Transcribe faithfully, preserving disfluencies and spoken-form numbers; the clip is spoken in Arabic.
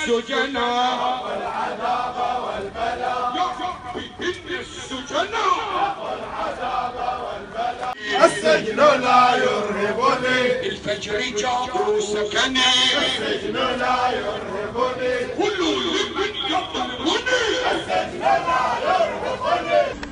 السجناء العذاب والبلاء يا ربي إن السجناء العذاب والبلاء السجن لا يرهبني الفجر جاء وسكني السجن لا يرهبني كل لمن يظلمني السجن لا يرهبني